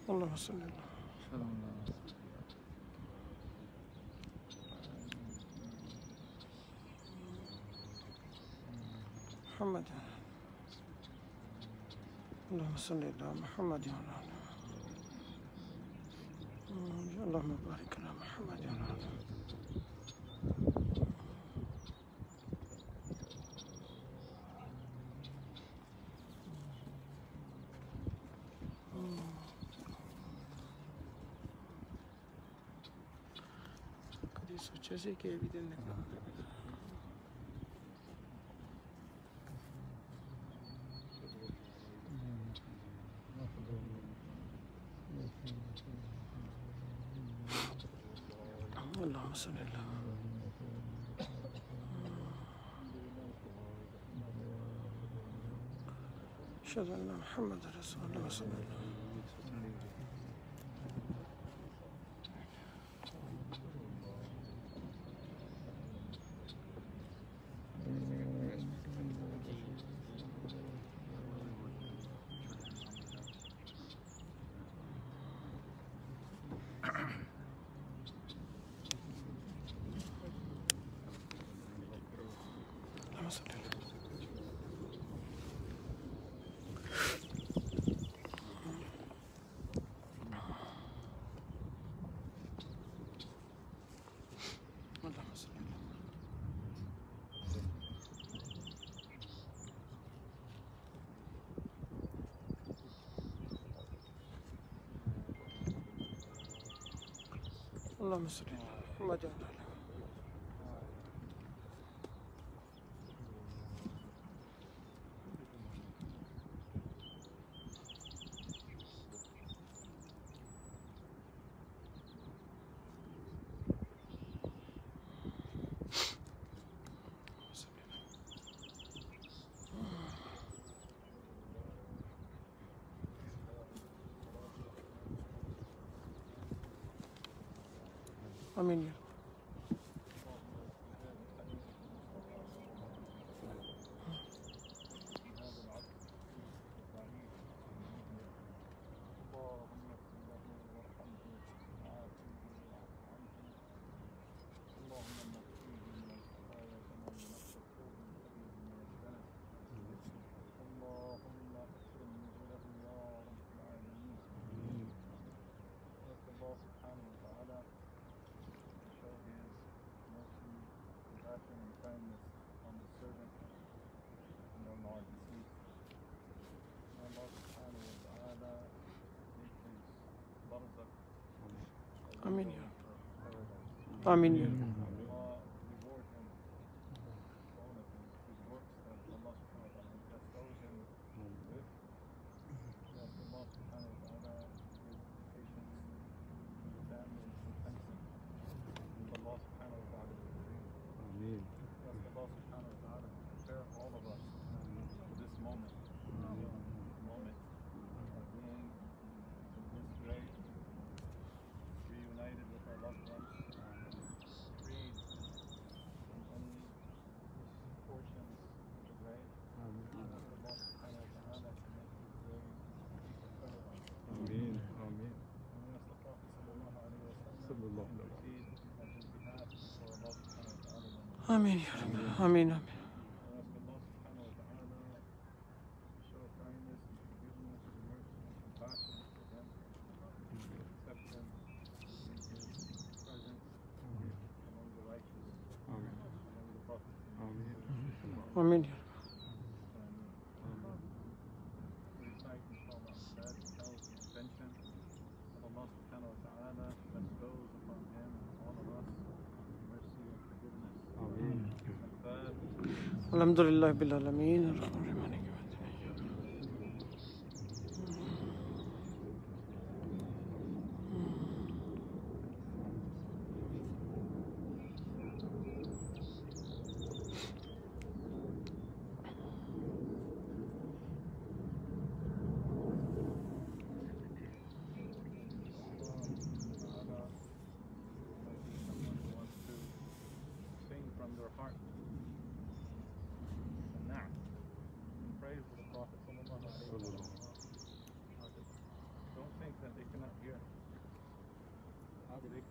اللهم صل على محمد. اللهم صل على محمد وعلى آله. اللهم بارك على محمد وعلى آله. کدی سوچا سی کہ بھی دن نکل اللهم صل على أشهد أن محمد رسول الله صلى الله عليه وسلم. اللهم صل على اللهم صل على اللهم صل على محمد وعلى آله. آمين يا رب. آمين يا رب. آمين يا رب. آمين يا رب. آمين آمين. آمين يا رب. الحمد لله رب العالمين الرحمن الرحيم مالك يوم الدين.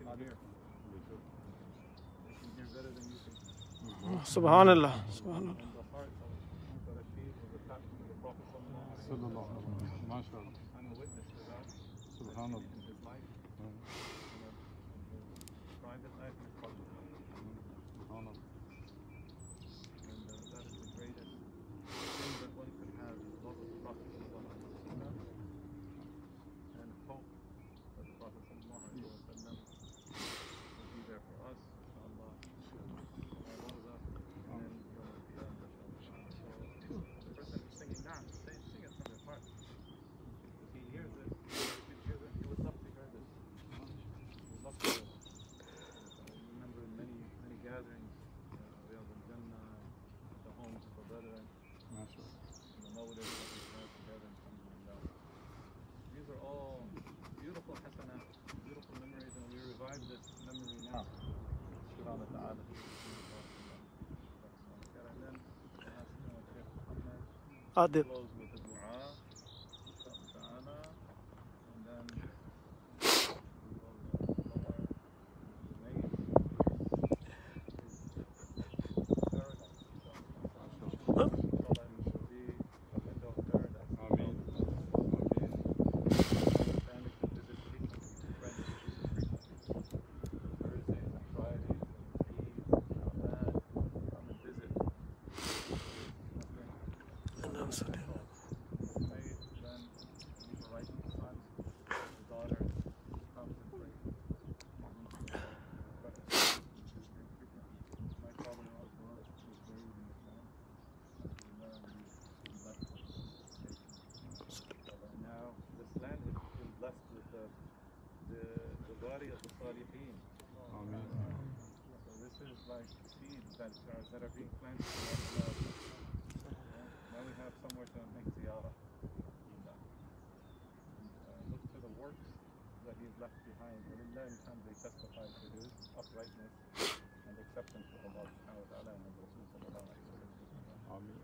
سبحان اللہ سبحان اللہ. These are all beautiful hasanat, beautiful memories, and we revive this memory now. And then ask Sheikh Muhammad Adil. close with the dua, ta'ala, and then of the Salihin. So this is like seeds that are being planted. Now we have somewhere to make ziyarah. Look to the works that he's left behind. And they testify to his uprightness and acceptance of Allah subhanahu wa ta'ala and His Rasul sallallahu alayhi wa sallam. Ameen.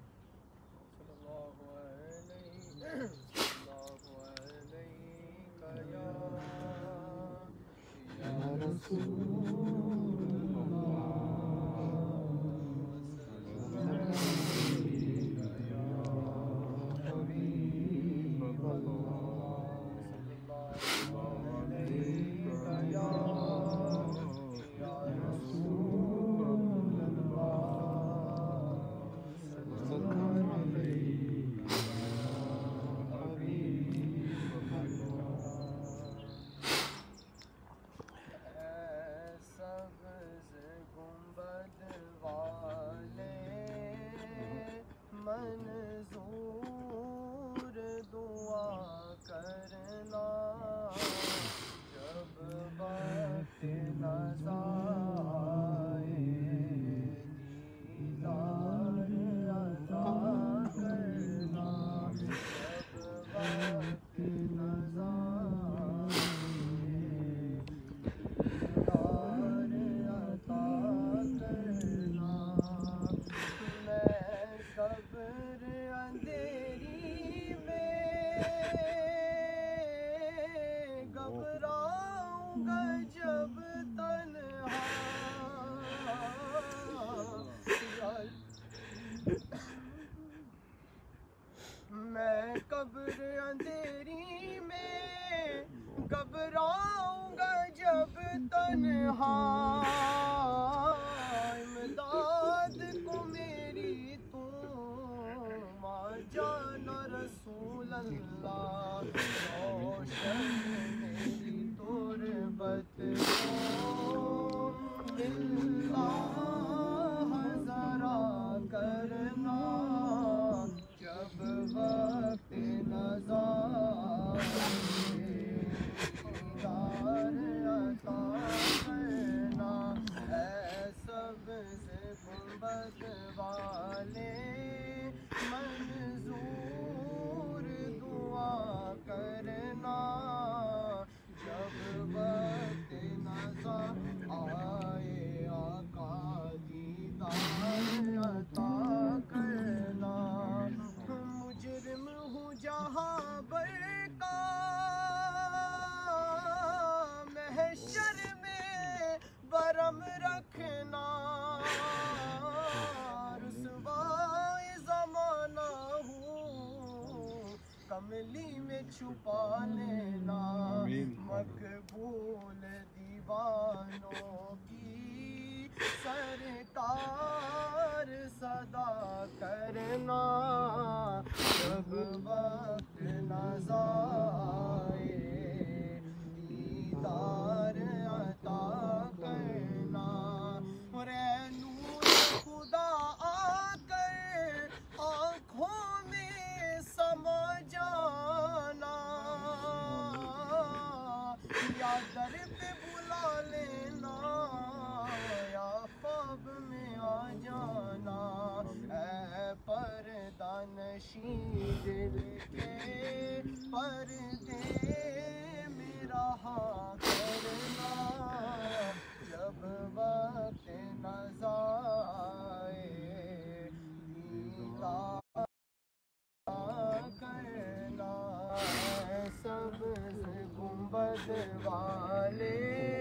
میں قبر اندھیری میں گھبراؤں گا جب تنہا امداد کو میری تم آ جانا رسول اللہ روشن میری تربت کو اللہ ذرا کرنا جب وقت نظر دیدار عطا کرنا اے سبز گنبد والے منظور دعا کرنا جب وقت نظر آئے آقا دیدار عطا کرنا مجرم ہوں جہاں بر کا محشر میں کملی میں چھپا لینا مقبول دیوانوں کی سرکار صدا کرنا جب وقت نظائے دیدار عطا کرنا رے نور خدا آ کر آنکھوں میں سما جانا یا در پہ بلا لینا یا خواب میں آ جانا اے پردہ نشین دل کے پردے میں رہا کرنا جب وقت نظائے دیدار کرنا سبز گنبد والے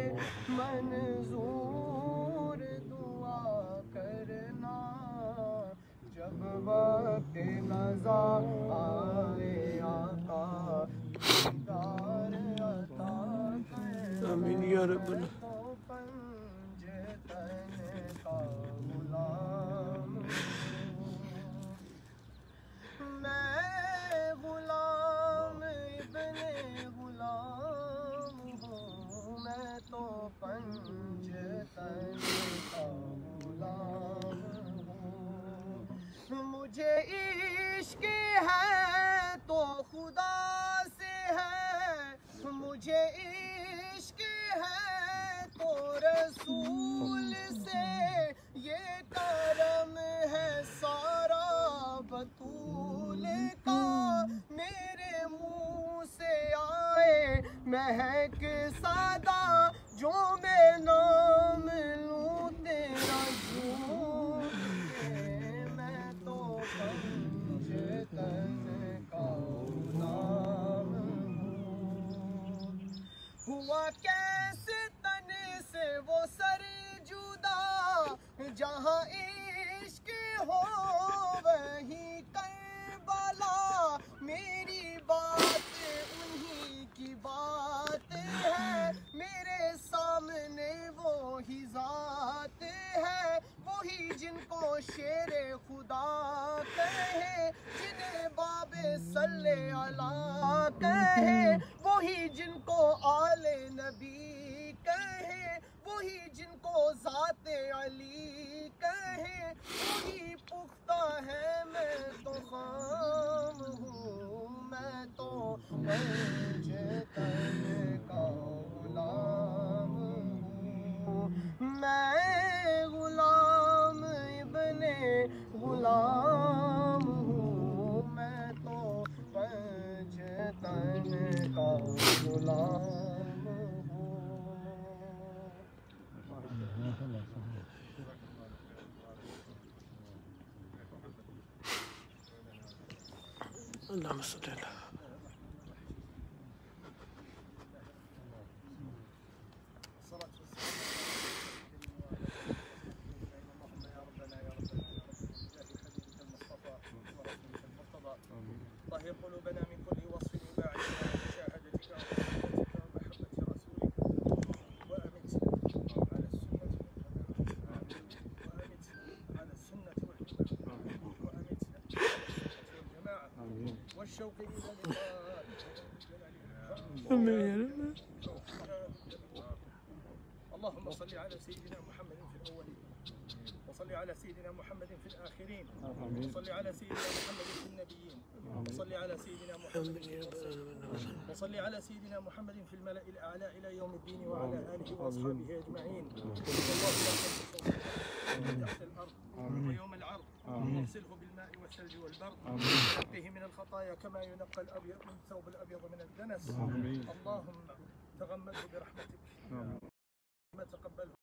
منظور دعا کرنا جب وقت نظائے آقا دیدار عطا کرنا آمین یا رب تو پنجتن کا غلام میں غلام ابن غلام ہوں میں تو پنجتن کا غلام ہوں مجھے عشق ہے تو خدا سے ہے مجھے عشق ہے تو رسول سے یہ کرم ہے سارا بطول کا میرے منہ سے آئے مہک سادہ جو میں نام لوں تیرا جھوٹ میں تو پنجتن کا غلام ہوں ہوا کیسے تن سے وہ سر جدا جہاں عشق ہو وہیں کربلا میری بات انہی کی بات ہے میرے سامنے وہی ذات ہے وہی جن کو شیر خدا کہے جنہیں باب صلی اللہ کہے وہی جن کو آل نبی کہے وہی جن کو ذات علی کہے وہی پختہ ہے میں تو خام ہوں میں تو پنجتن کا غلام ہوں میں غلام ابن غلام ہوں میں تو پنجتن کا غلام ہوں اللهم صل على طهر قلوبنا من كل وصف يباعدنا عن مشاهدتك ومحبة رسولك وأمت على السنة والجماعة والشوق إلى لقائك اللهم صل على سيدنا محمد في الأولين وصل على سيدنا محمد في الآخرين وصل على سيدنا محمد في النبيين وصل على سيدنا محمد في المرسلين وصل على سيدنا محمد في الملأ الأعلى إلى يوم الدين وعلى آله وأصحابه أجمعين والله لا تحت الأرض ويوم العرض واغسله بالماء والثلج والبرد ونقه من الخطايا كما ينقى الأبيض من الثوب الأبيض من الدنس اللهم تغمده برحمتك ما تقبله